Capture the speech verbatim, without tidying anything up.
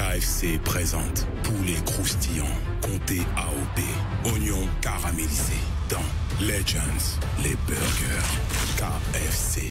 K F C présente poulet croustillant, comté A O P, oignons caramélisés dans Legends, les burgers K F C.